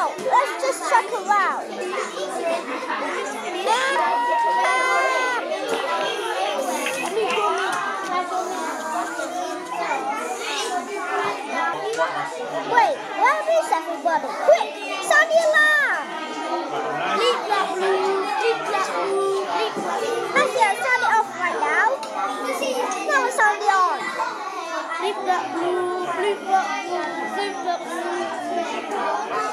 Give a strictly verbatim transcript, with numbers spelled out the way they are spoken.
out. Let's just check around. Wait, where is everybody? Quick, sound the alarm! Bleep, blop, blue, bleep, blop, blue, bleep, blop. I can't sound it off right now. Now it's sound it on. Bleep, blop, blue, bleep, blop, blue, bleep, blop, blue.